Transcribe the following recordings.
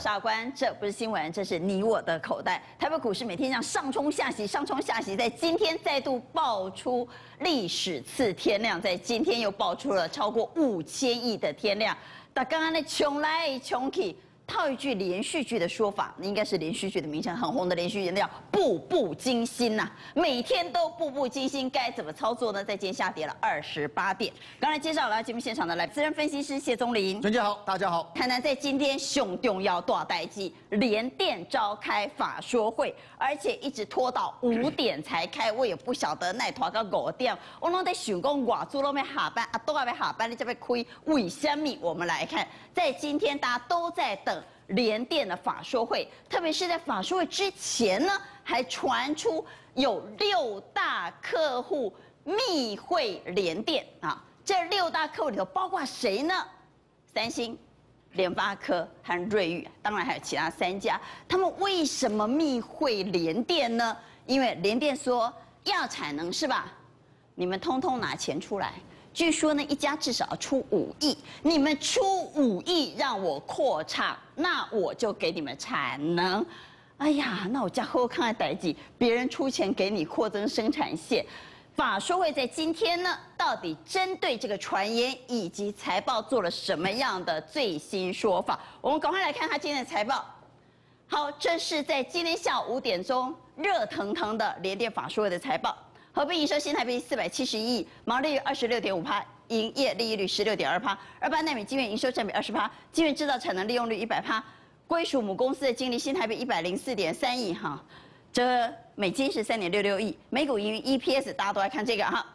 大官，这不是新闻，这是你我的口袋。台北股市每天这样上冲下洗，上冲下洗，在今天再度爆出历史次天量，在今天又爆出了超过5000亿的天量。但刚刚那穷来穷去。套一句连续剧的说法，应该是连续剧的名称，很红的连续剧叫《步步惊心》呐，每天都步步惊心，该怎么操作呢？在今天下跌了28点。刚才介绍来节目现场的资深分析师谢宗霖， 全家好，大家好。 谈谈在今天上重要大代志，联电召开法说会，而且一直拖到5点才开，我也不晓得那拖到5点，我拢在想讲外资都要下班，都还没下班，你才要开，为什么？我们来看，在今天大家都在等。联电的法说会，特别是在法说会之前呢，还传出有6大客户密会联电啊。这6大客户里头包括谁呢？三星、联发科和瑞昱，当然还有其他3家。他们为什么密会联电呢？因为联电说要产能是吧？你们通通拿钱出来。据说呢，一家至少要出5亿，你们出5亿让我扩厂，那我就给你们产能。哎呀，那我家后看的代际，别人出钱给你扩增生产线。法说会在今天呢，到底针对这个传言以及财报做了什么样的最新说法？我们赶快来看他今天的财报。好，这是在今天下午5点钟热腾腾的联电法说会的财报。合并营收新台币471亿，毛利率26.5%，营业利益率16.2%，28奈米晶圆营收占比20%，晶圆制造产能利用率100%，归属母公司的净利新台币104.3亿哈，这美金是3.66亿，每股盈余 EPS 大家都来看这个哈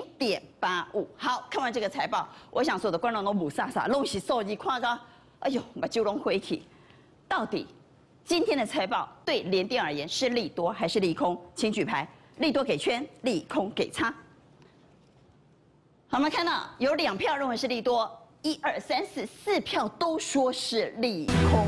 0.85。好，看完这个财报，我想所有的观众都母傻傻，拢是数字看到，哎呦，把酒拢回去。到底今天的财报对联电而言是利多还是利空？请举牌。利多给圈，利空给叉。好，我们看到有2票认为是利多，1、2、3、4票都说是利空。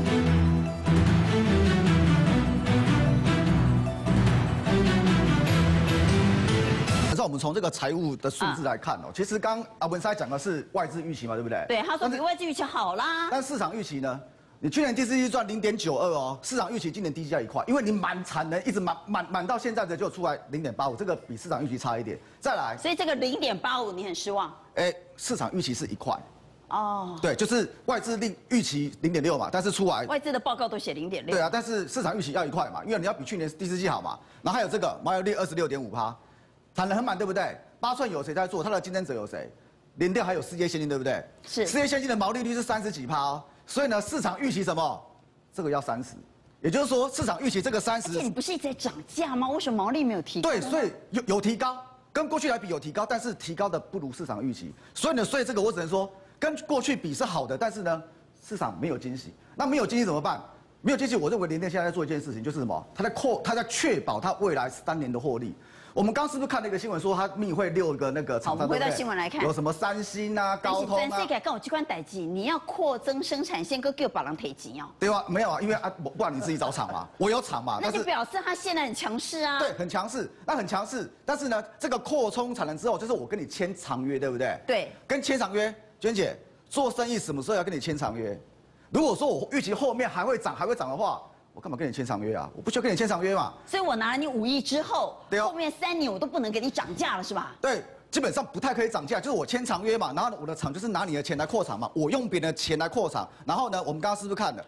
可是我们从这个财务的数字来看其实刚阿文塞讲的是外资预期嘛，对不对？ 对，他说比外资预期好啦。 但市场预期呢？你去年第4季赚0.92哦，市场预期今年第1季1块，因为你满产能一直满到现在的就出来0.85，这个比市场预期差一点。再来， 所以这个0.85你很失望？ 市场预期是1块。 哦， 对，就是外资预期0.6嘛，但是出来外资的报告都写0.6。 对啊，但是市场预期要1块嘛，因为你要比去年第4季好嘛。然后还有这个毛利率26.5%，产能很满，对不对？8寸有谁在做？它的竞争者有谁？联电还有世界先进，对不对？ 是。 世界先进的毛利率是30几%哦。所以呢，市场预期什么？这个要30，也就是说，市场预期这个30。而且你不是一直在涨价吗？为什么毛利没有提高？ 对，所以有提高，跟过去来比有提高，但是提高的不如市场预期。所以呢，这个我只能说，跟过去比是好的，但是呢，市场没有惊喜。那没有惊喜怎么办？没有惊喜，我认为联电现在在做一件事情，就是什么？它在确保它未来3年的获利。我们刚是不是看了一个新闻说，它密会6个那个厂商？ 我们回到新闻来看， 有什么三星啊、高通啊。 全世界跟我这款代志，你要扩增生产线，搁叫别人提钱哦。 对啊，没有啊，因为不然你自己找厂嘛，我有厂嘛。 那就表示它现在很强势啊。 对，很强势，那很强势。但是呢，这个扩充产能之后，就是我跟你签长约，对不对？ 对。 跟签长约，娟姐做生意什么时候要跟你签长约？如果说我预期后面还会涨的话。我干嘛跟你签长约啊？我不需要跟你签长约嘛。 所以我拿了你5亿之后， 对哦， 后面3年我都不能给你涨价了，是吧？ 对，基本上不太可以涨价，就是我签长约嘛，然后我的厂就是拿你的钱来扩厂嘛，我用别人的钱来扩厂，然后呢，我们刚刚是不是看了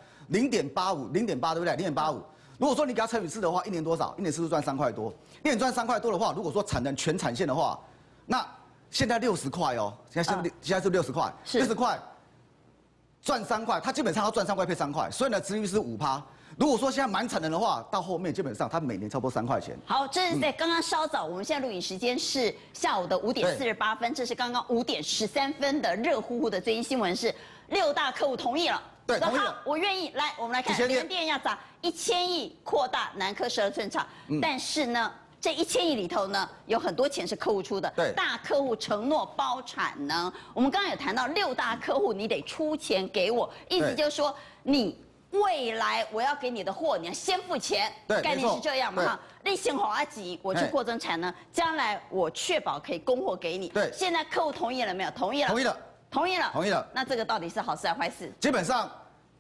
0.85、0.8对不对？0.85，如果说你给它乘以4的话，1年多少？1年是不是赚3块多？1年赚3块多的话，如果说产能全产线的话，那现在60块哦，现在是60块，60块赚3块，它基本上要赚3块配3块，所以呢，殖利率是5%。如果说现在满产能的话，到后面基本上它每年差不多3块钱。 好，这是在刚刚稍早，我们现在录影时间是下午的5点48分，这是刚刚5点13分的热乎乎的最新新闻是6大客户同意了。 对，同意了。 我愿意。来，我们来看联电要砸1000亿扩大南科12寸厂，但是呢，这1000亿里头呢，有很多钱是客户出的。 对， 大客户承诺包产能。我们刚刚有谈到6大客户，你得出钱给我，意思就是说你。未来我要给你的货，你要先付钱， 对， 概念是这样嘛哈。你先花几，我去扩增产能，将来我确保可以供货给你。 对， 现在客户同意了没有？同意了。 同意了。 同意了。 同意了。 那这个到底是好事还是坏事？ 基本上，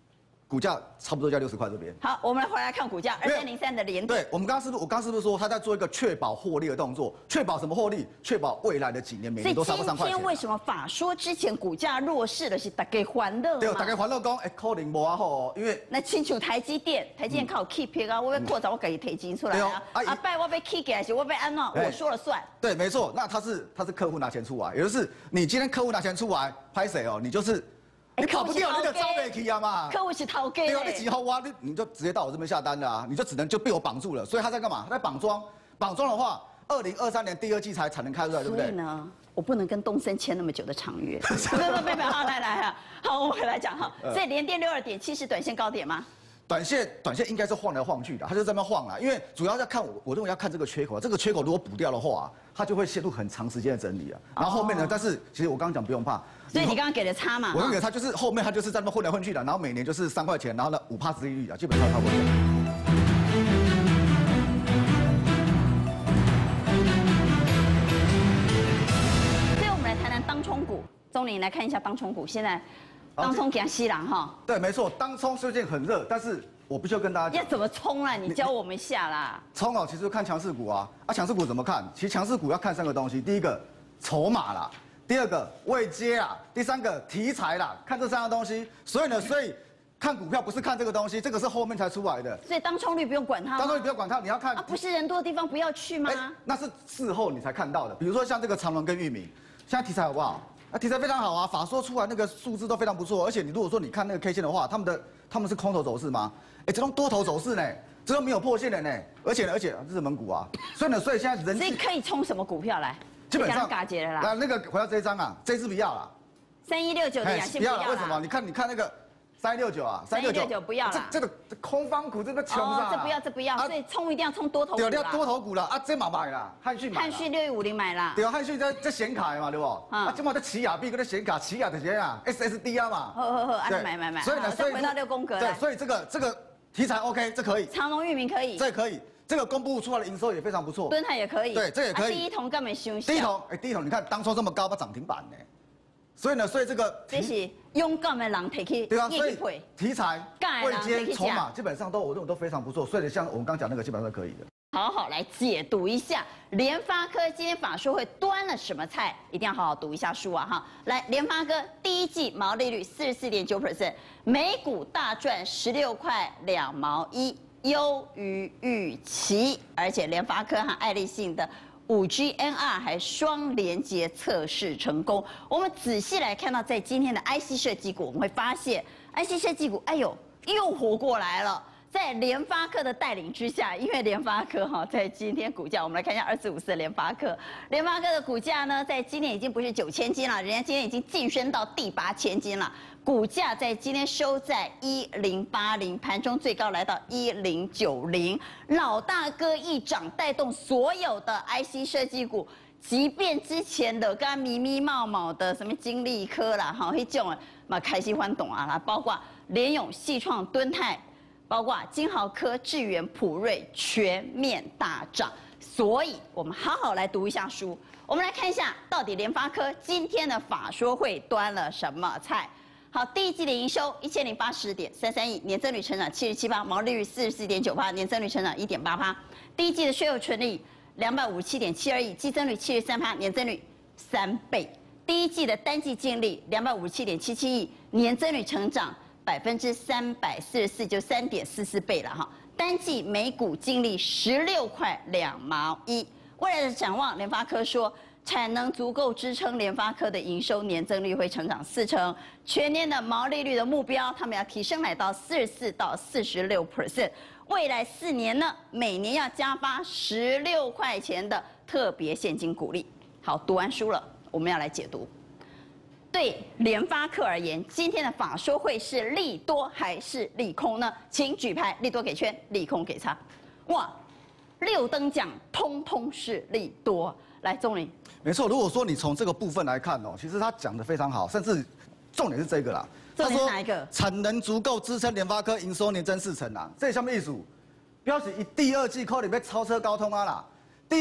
股价差不多在60块这边。 好，我们回来看股价2303的联电。 对，我刚刚是不是说他在做一个确保获利的动作？确保什么获利？确保未来的几年每年都超过3块钱。 今天为什么法说之前股价弱势的是大家欢乐？ 对，大家欢乐讲，可能无啊好，因为那清楚台积电靠 keep 啊，我要扩展，我给你提金出来啊。拜我被 keep 还是我被安怎？我说了算。 对，没错，那他是客户拿钱出来，也就是你今天客户拿钱出来，拍谁哦？你就是。你跑不掉，你就招不起啊嘛！ 客户是掏给， 对啊，你几号挖，你就直接到我这边下单了啊！你就只能就被我绑住了。所以他在干嘛？他在绑桩。绑桩的话，2023年第2季才能开出来，对不对？ 所以呢，我不能跟东森签那么久的长约。不，好，来啊！好，我们来讲哈。所以联电62.7是短线高点吗？ 短线应该是晃来晃去的，它就在那边晃啦。因为主要要看我认为要看这个缺口，这个缺口如果补掉的话，它就会陷入很长时间的整理啊。然后后面呢，但是其实我刚刚讲不用怕。 所以你刚刚给的差嘛？ 我给他就是后面他就是在那边混来混去的，然后每年就是3块钱，然后呢5%殖利率啊，基本上差不多这样。 所以我们来谈谈当冲股，钟林来看一下当冲股，现在当冲给它吸狼哈。 对，没错，当冲最近很热，但是我必须要跟大家讲， 要怎么冲啊？你教我们一下啦。 冲哦，其实看强势股啊，强势股怎么看？其实强势股要看3个东西，第一个筹码啦。第2个位阶啦，第3个题材啦，看这3样东西。所以看股票不是看这个东西，这个是后面才出来的。 所以当冲率不用管它。 当冲率不用管它，你要看啊，不是人多的地方不要去吗？ 那是事后你才看到的。比如说像这个长荣跟裕民，现在题材好不好？题材非常好啊，法说出来那个数字都非常不错。而且你如果说你看那个 K 线的话，他们是空头走势吗？这种多头走势呢，这都没有破线的呢。而且日本股啊，所以现在人气。 所以可以冲什么股票来？ 基本上嘎结了啦。 那个回到这一张啊，这一支不要了。 3169的雅信不要了。 为什么？你看那个3169啊 ，3169不要了。 这个空方股这个穷啊。 这不要。所以冲一定要冲多头股啦。 对，要多头股了啊，这嘛买啦，汉讯 6150买啦。 对啊，汉讯这显卡嘛，对不？啊，这嘛在奇亚币跟那显卡，奇亚的谁啊 ？SSD 啊嘛。 好，买。所以回到6宫格。 对，所以这个题材 OK， 这可以。 长荣裕民可以。 这可以。这个公布出来的营收也非常不错， 敦泰也可以， 对，这也可以。 第一桶根本休息。 第一桶，你看当初这么高，把涨停板呢，所以这个这是勇敢的人提起， 对啊，所以题材、位阶、筹码基本上我认为都非常不错，所以像我们刚讲那个基本上是可以的。 好好来解读一下联发科今天法说会端了什么菜，一定要好好读一下书啊哈！来，联发科第1季毛利率44.9%，每股大赚16块2毛1。优于预期，而且联发科和爱立信的5G NR 还双连接测试成功。我们仔细来看到，在今天的 IC 设计股，我们会发现 IC 设计股，哎呦，又活过来了。在联发科的带领之下，因为联发科在今天股价，我们来看一下2454的联发科的股价呢，在今天已经不是9000金了，人家今天已经晋升到第8000金了。股价在今天收在1080，盘中最高来到1090。老大哥一涨，带动所有的 IC 设计股，即便之前的刚迷迷冒冒的什么金利科啦，那种嘛开心欢懂啊啦，包括联咏、细创、敦泰。包括金豪科、智源、普瑞全面大涨，所以我们好好来读一下书。我们来看一下，到底联发科今天的法说会端了什么菜？好，第1季的营收1080.33亿，年增率成长77%，毛利率44.9%，年增率成长1.8%。第1季的税后纯利257.72亿，季增率73%，年增率3倍。第1季的单季净利257.77亿，年增率成长344%，就3.44倍了哈。单季每股净利16块2毛1。未来的展望，联发科说，产能足够支撑联发科的营收年增率会成长40%，全年的毛利率的目标，他们要提升来到44到46%。未来4年呢，每年要加发16块钱的特别现金股利。好，读完书了，我们要来解读。对联发科而言，今天的法说会是利多还是利空呢？请举牌，利多给圈，利空给叉。哇，6等奖通通是利多。来，钟林， 没错。如果说你从这个部分来看其实他讲的非常好，甚至重点是这个啦。 重点是哪一个？ 产能足够支撑联发科营收年增40%啊，这什么意思？标示以第2季可能要超车高通啊啦。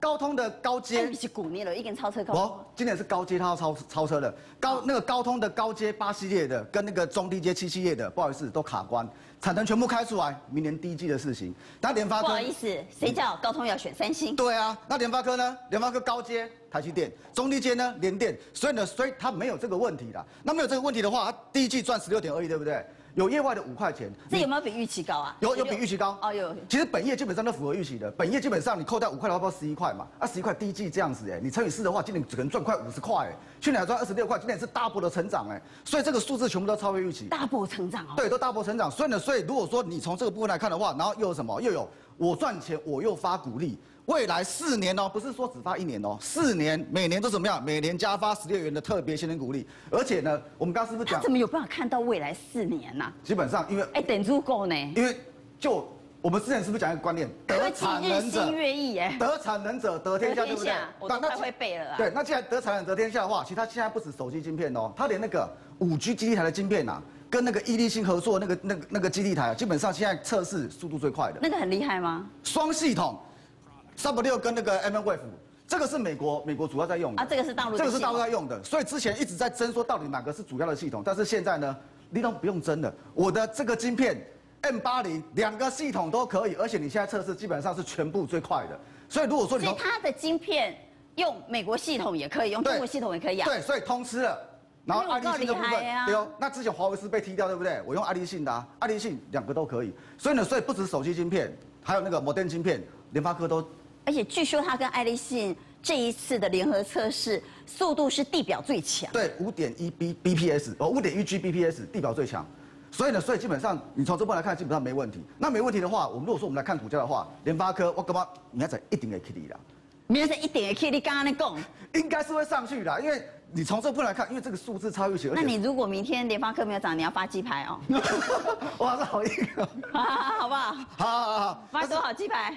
高通的高阶， 是古年了，已经超车高。 哦，今年是高阶，它要超车了。那个高通的高阶8系列的，跟那个中低阶7系列的，不好意思，都卡关，产能全部开出来，明年第一季的事情。那联发科， 不好意思，谁叫高通要选三星？ 对啊，那联发科呢？联发科高阶台积电，中低阶呢联电，所以它没有这个问题啦。那没有这个问题的话，它第一季赚16.2亿，对不对？有业外的5块钱， 这有没有比预期高啊？ 有比预期高哦，有。 其实本业基本上都符合预期的，本业基本上你扣掉5块的话，不11块嘛？啊，11块第一季这样子，你乘以4的话，今年只能赚快50块，去年还赚26块，今年是 double 的成长，所以这个数字全部都超越预期。 double 成长哦。 对，都 double 成长。所以如果说你从这个部分来看的话，然后又有什么？又有我赚钱，我又发股利。未来4年哦，不是说只发1年哦，4年每年都怎么样？每年加发16元的特别现金股利，而且呢，我们刚刚是不是讲？ 他怎么有办法看到未来4年呢？ 基本上因为等足够呢。 因为就我们之前是不是讲一个观念， 得产能者得产能者得天下，对不对？ 我都快会背了啊。 对，那既然得产能得天下的话，其实它现在不止手机晶片哦，它连那个5G 基地台的晶片跟那个毅力信合作那个基地台，基本上现在测试速度最快的。 那个很厉害吗？ 双系统。Sub6跟那个 mmWave， 这个是美国主要在用的啊，这个是大陆在用的，所以之前一直在争说到底哪个是主要的系统，但是现在呢，你都不用争了，我的这个晶片 M80 2个系统都可以，而且你现在测试基本上是全部最快的，所以如果说你它的晶片用美国系统也可以，用中国系统也可以啊， 对，所以通吃了。然后爱立信的部分，对哦，那之前华为是被踢掉，对不对？我用爱立信的，爱立信2个都可以，所以不止手机晶片，还有那个摩登晶片，联发科都。 而且据说它跟爱立信这一次的联合测试速度是地表最强。 对，5.1 Bps 5.1 Gbps 地表最强。所以基本上你从这波来看，基本上没问题。那没问题的话，如果说我们来看股价的话，联发科我干嘛明仔载一定会起来啦。 明仔载一定会起，你刚刚在讲， 应该是会上去的，因为你从这波来看，因为这个数字超预期。 那你如果明天联发科没有涨，你要发鸡排哦。 哇，这好硬哦。 好不好？ 好。 发多少鸡排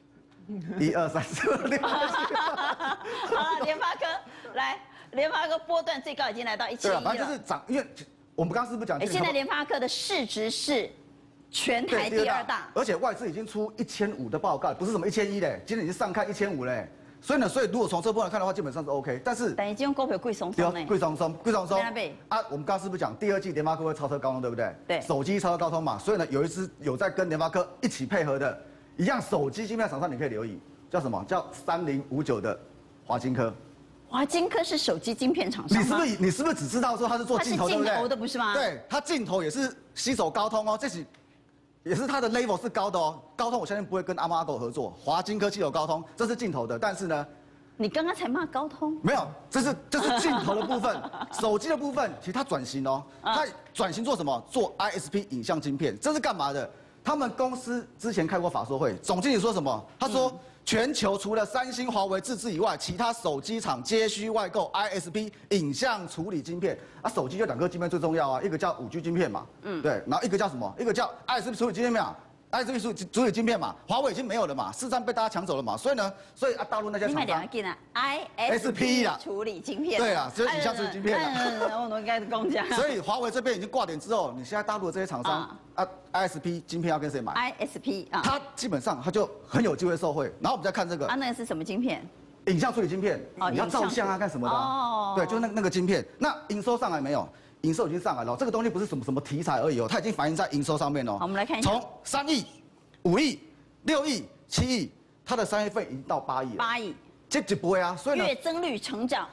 ？1、2、3、4、5、6。 好了，联发科来，联发科波段最高已经来到1000亿了。 反正就是涨，因为我们刚刚是不是讲？ 现在联发科的市值是全台第2大， 而且外资已经出1500的报告，不是什么1100嘞，今天已经上看1500嘞。所以如果从这波来看的话，基本上是 OK。但是等于今天股票贵松松呢， 贵松松。啊，我们刚刚是不是讲第2季联发科会超车高通，对不对？ 对。 手机超车高通嘛，所以呢，有一支有在跟联发科一起配合的。一样手机晶片厂商，你可以留意，叫什么？叫3059的华晶科。 华晶科是手机晶片厂商吗？ 你是不是只知道说它是做镜头，对不对？ 镜头的不是吗？ 对，它镜头也是携手高通哦，也是它的 level 是高的哦。高通我相信不会跟阿猫阿狗合作，华晶科携手高通，这是镜头的，但是呢， 你刚刚才骂高通？ 没有，这是镜头的部分，手机的部分，其实它转型哦，它转型做什么？做 ISP 影像晶片，这是干嘛的？他们公司之前开过法说会，总经理说什么？他说，全球除了三星、华为自制以外，其他手机厂皆需外购 ISP 影像处理晶片。啊，手机就2个晶片最重要啊，一个叫5G 晶片嘛，对，然后一个叫什么？一个叫 ISP 处理晶片嘛。ISP 处理晶片嘛，华为已经没有了嘛，市占被大家抢走了嘛，所以大陆那些厂商， 你买2个啊 ，ISP 啦，处理晶片， 对啊，就是影像处理晶片啦。 我应该是公家。 所以华为这边已经挂点之后，你现在大陆的这些厂商ISP 晶片要跟谁买 ？ISP 啊， 它基本上它就很有机会受惠。然后我们再看这个那个是什么晶片？ 影像处理晶片，你要照相啊干什么的？哦，对，就是那个晶片。那营收上来没有？营收已经上来了，这个东西不是什么题材而已哦，它已经反映在营收上面哦。 好，我们来看一下， 从3亿、5亿、6亿、7亿，它的3月份已经到8亿了。 8亿， 这几波呀，所以月增率成长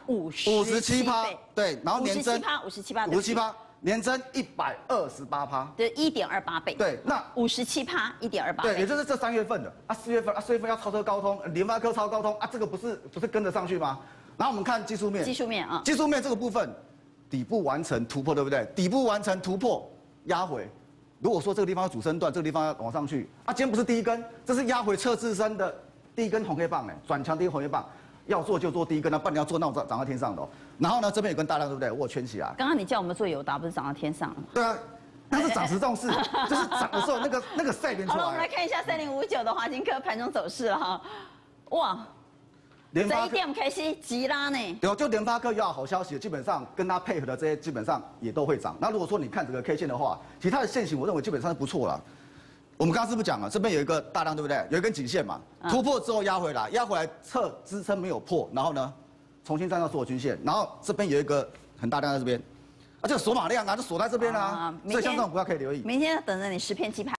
57%， 对，然后年增 57%， 年增128%， 对，1.28倍。 对，那 57%，1.28倍。 对，也就是这3月份的啊，4月份要超车高通，联发科超高通啊，这个不是跟得上去吗？然后我们看技术面，技术面这个部分。底部完成突破，对不对？底部完成突破，压回。如果说这个地方要主升段，这个地方要往上去，啊，今天不是第一根，这是压回测自身的第一根红黑棒，转强第一根红黑棒，要做就做第一根，不然你要做那种涨到天上的。然后呢，这边有根大量，对不对？我有圈起来。 刚刚你叫我们做友达，不是涨到天上了？ 对啊，那是涨时重视，就是涨的时候那个赛变出来。 好了，我们来看一下3059的华晶科盘中走势了哈，哇。这一点开始急拉呢？ 对，就联发科要好消息，基本上跟它配合的这些基本上也都会涨。那如果说你看整个 K 线的话，其实它的线型我认为基本上是不错了。 我们刚刚是不是讲了，这边有一个大量，对不对？有一根颈线嘛，突破之后压回来，测支撑没有破，然后呢，重新站到所有均线，然后这边有一个很大量在这边，这个锁码量啊，就锁在这边啊，所以像这种股票可以留意。 明天等着你10片鸡排。